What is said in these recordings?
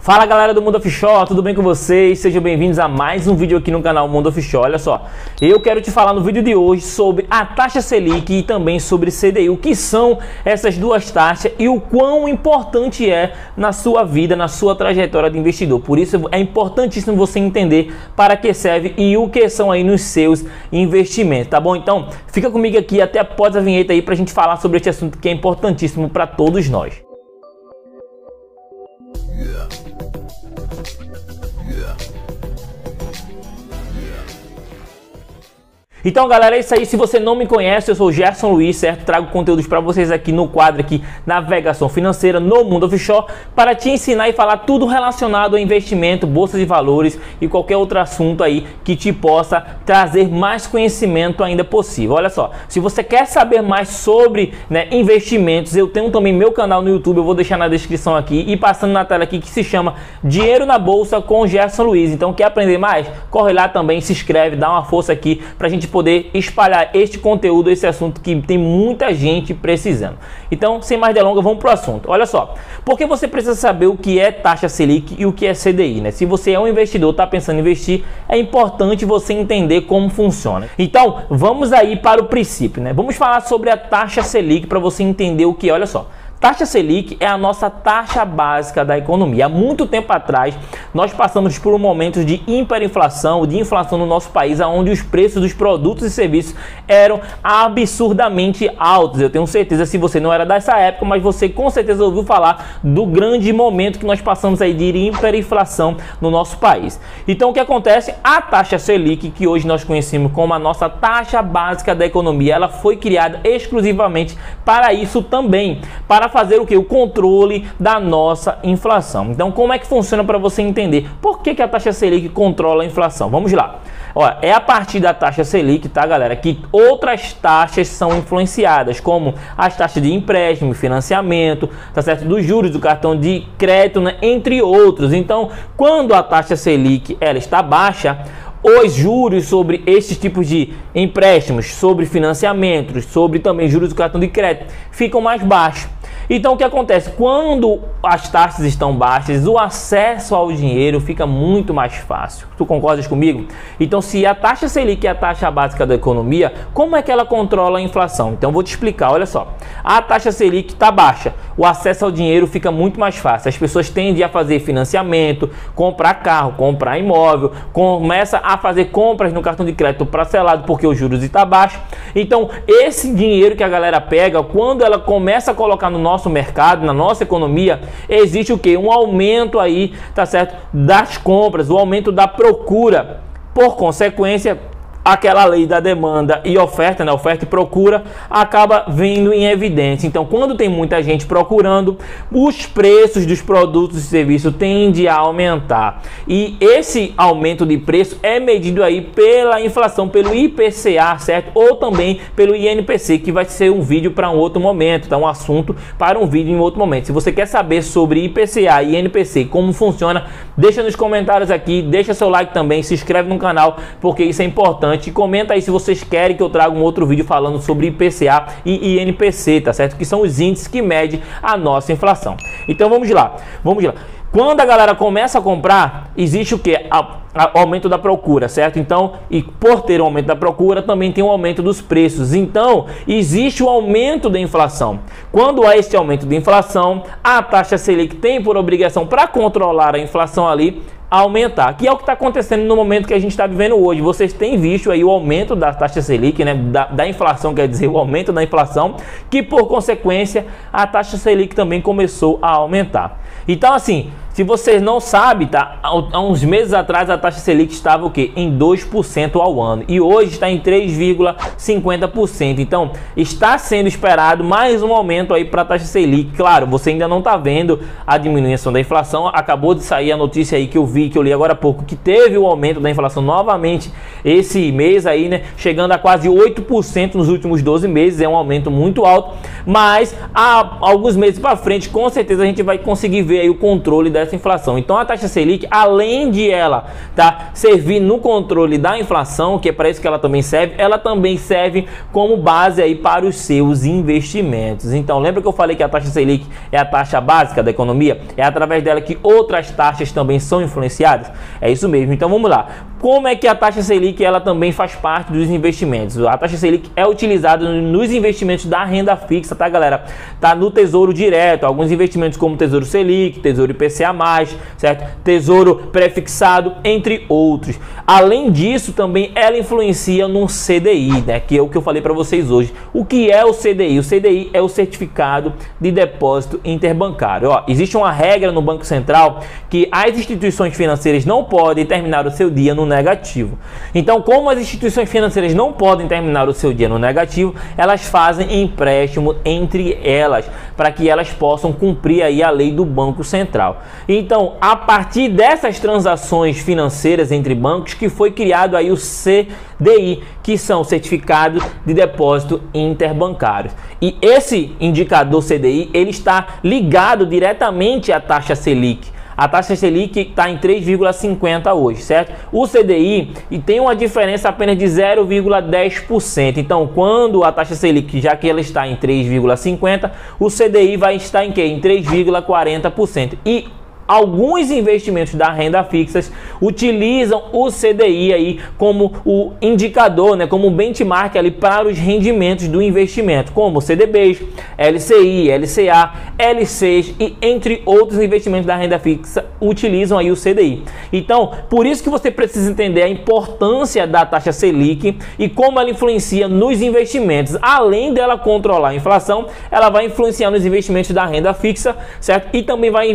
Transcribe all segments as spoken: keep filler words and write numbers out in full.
Fala galera do Mundo Offshore, tudo bem com vocês? Sejam bem-vindos a mais um vídeo aqui no canal Mundo Offshore. Olha só, eu quero te falar no vídeo de hoje sobre a taxa Selic e também sobre C D I, o que são essas duas taxas e o quão importante é na sua vida, na sua trajetória de investidor. Por isso é importantíssimo você entender para que serve e o que são aí nos seus investimentos, tá bom? Então fica comigo aqui até após a vinheta aí pra gente falar sobre este assunto que é importantíssimo para todos nós. Então galera, é isso aí. Se você não me conhece, eu sou o Gerson Luiz, certo? Trago conteúdos para vocês aqui no quadro aqui Navegação Financeira no Mundo Offshore para te ensinar e falar tudo relacionado a investimento, bolsa de valores e qualquer outro assunto aí que te possa trazer mais conhecimento ainda possível. Olha só, se você quer saber mais sobre, né, investimentos, eu tenho também meu canal no YouTube, eu vou deixar na descrição aqui e passando na tela aqui, que se chama Dinheiro na Bolsa com o Gerson Luiz. Então quer aprender mais? Corre lá também, se inscreve, dá uma força aqui pra gente poder espalhar este conteúdo, esse assunto que tem muita gente precisando. Então, sem mais delongas, vamos pro assunto. Olha só, porque você precisa saber o que é taxa Selic e o que é C D I, né? Se você é um investidor, está pensando em investir, é importante você entender como funciona. Então, vamos aí para o princípio, né? Vamos falar sobre a taxa Selic para você entender o que é. Olha só, taxa Selic é a nossa taxa básica da economia. Há muito tempo atrás, nós passamos por um momento de hiperinflação, de inflação no nosso país, onde os preços dos produtos e serviços eram absurdamente altos. Eu tenho certeza, se você não era dessa época, mas você com certeza ouviu falar do grande momento que nós passamos aí de hiperinflação no nosso país. Então, o que acontece? A taxa Selic, que hoje nós conhecemos como a nossa taxa básica da economia, ela foi criada exclusivamente para isso também, para fazer o que? O controle da nossa inflação. Então, como é que funciona para você entender por que que a taxa Selic controla a inflação? Vamos lá. Olha, é a partir da taxa Selic, tá, galera, que outras taxas são influenciadas, como as taxas de empréstimo, financiamento, tá certo? Dos juros do cartão de crédito, né? Entre outros. Então, quando a taxa Selic ela está baixa, os juros sobre esses tipos de empréstimos, sobre financiamentos, sobre também juros do cartão de crédito, ficam mais baixos. Então o que acontece? Quando as taxas estão baixas, o acesso ao dinheiro fica muito mais fácil. Tu concordas comigo? Então, se a taxa Selic é a taxa básica da economia, como é que ela controla a inflação? Então vou te explicar, olha só. A taxa Selic está baixa, o acesso ao dinheiro fica muito mais fácil. As pessoas tendem a fazer financiamento, comprar carro, comprar imóvel, começa a fazer compras no cartão de crédito parcelado porque os juros estão baixos. Então esse dinheiro que a galera pega, quando ela começa a colocar no nosso nosso mercado, na nossa economia, existe o que? Um aumento aí, tá certo? Das compras, o aumento da procura. Por consequência, aquela lei da demanda e oferta, né? Oferta e procura acaba vindo em evidência. Então, quando tem muita gente procurando, os preços dos produtos e serviços tendem a aumentar. E esse aumento de preço é medido aí pela inflação, pelo I P C A, certo? Ou também pelo I N P C, que vai ser um vídeo para um outro momento, tá? Um assunto para um vídeo em outro momento. Se você quer saber sobre I P C A e I N P C, como funciona, deixa nos comentários aqui, deixa seu like também, se inscreve no canal, porque isso é importante. E comenta aí se vocês querem que eu traga um outro vídeo falando sobre I P C A e I N P C, tá certo? Que são os índices que medem a nossa inflação. Então vamos lá, vamos lá. Quando a galera começa a comprar, existe o que? O aumento da procura, certo? Então, e por ter um aumento da procura, também tem um aumento dos preços. Então, existe o aumento da inflação. Quando há esse aumento de inflação, a taxa Selic tem por obrigação, para controlar a inflação ali, aumentar, que é o que está acontecendo no momento que a gente está vivendo hoje. Vocês têm visto aí o aumento da taxa Selic, né, da, da inflação, quer dizer, o aumento da inflação, que por consequência a taxa Selic também começou a aumentar. Então, assim, se vocês não sabem, tá? Há uns meses atrás a taxa Selic estava o quê? Em dois por cento ao ano e hoje está em três vírgula cinquenta por cento. Então está sendo esperado mais um aumento aí para a taxa Selic. Claro, você ainda não está vendo a diminuição da inflação. Acabou de sair a notícia aí que eu vi, que eu li agora há pouco, que teve o aumento da inflação novamente esse mês aí, né? Chegando a quase oito por cento nos últimos doze meses. É um aumento muito alto, mas há alguns meses para frente, com certeza a gente vai conseguir ver aí o controle dessa dessa inflação. Então a taxa Selic, além de ela tá, servir no controle da inflação, que é para isso que ela também serve, ela também serve como base aí para os seus investimentos. Então lembra que eu falei que a taxa Selic é a taxa básica da economia? É através dela que outras taxas também são influenciadas? É isso mesmo. Então vamos lá. Como é que a taxa Selic ela também faz parte dos investimentos? A taxa Selic é utilizada nos investimentos da renda fixa, tá, galera? Tá no Tesouro Direto, alguns investimentos como Tesouro Selic, Tesouro I P C A mais, certo? Tesouro Prefixado, entre outros. Além disso, também ela influencia no C D I, né? Que é o que eu falei para vocês hoje. O que é o C D I? O C D I é o Certificado de Depósito Interbancário. Ó, existe uma regra no Banco Central que as instituições financeiras não podem terminar o seu dia no negativo. Então, como as instituições financeiras não podem terminar o seu dia no negativo, elas fazem empréstimo entre elas para que elas possam cumprir aí a lei do Banco Central. Então, a partir dessas transações financeiras entre bancos que foi criado aí o C D I, que são certificados de depósito interbancários. E esse indicador C D I, ele está ligado diretamente à taxa Selic. A taxa Selic está em três vírgula cinquenta hoje, certo? O C D I e tem uma diferença apenas de zero vírgula dez por cento. Então, quando a taxa Selic, já que ela está em três vírgula cinquenta, o C D I vai estar em quê? Em três vírgula quarenta por cento. E alguns investimentos da renda fixa utilizam o C D I aí como o indicador, né, como um benchmark ali para os rendimentos do investimento, como C D Bs, L C I, L C A, L Cs e entre outros investimentos da renda fixa utilizam aí o C D I. Então, por isso que você precisa entender a importância da taxa Selic e como ela influencia nos investimentos. Além dela controlar a inflação, ela vai influenciar nos investimentos da renda fixa, certo? E também vai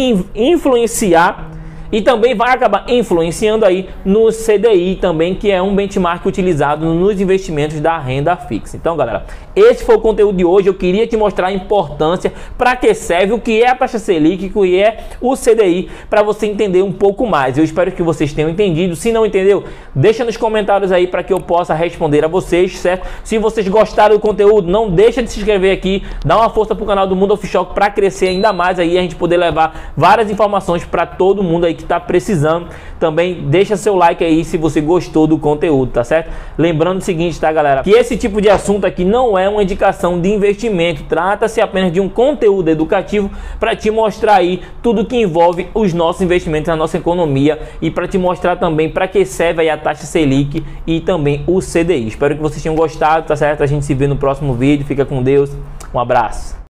influenciar e também vai acabar influenciando aí no C D I também, que é um benchmark utilizado nos investimentos da renda fixa. Então, galera, esse foi o conteúdo de hoje. Eu queria te mostrar a importância, para que serve, o que é a taxa Selic, o que é o C D I, para você entender um pouco mais. Eu espero que vocês tenham entendido. Se não entendeu, deixa nos comentários aí para que eu possa responder a vocês, certo? Se vocês gostaram do conteúdo, não deixa de se inscrever aqui, dá uma força pro canal do Mundo Official para crescer ainda mais aí, a gente poder levar várias informações para todo mundo aí que está precisando. Também deixa seu like aí se você gostou do conteúdo, tá certo? Lembrando o seguinte, tá, galera, que esse tipo de assunto aqui não é uma indicação de investimento, trata-se apenas de um conteúdo educativo para te mostrar aí tudo que envolve os nossos investimentos na nossa economia e para te mostrar também para que serve aí a taxa Selic e também o C D I. Espero que vocês tenham gostado, tá certo? A gente se vê no próximo vídeo, fica com Deus, um abraço.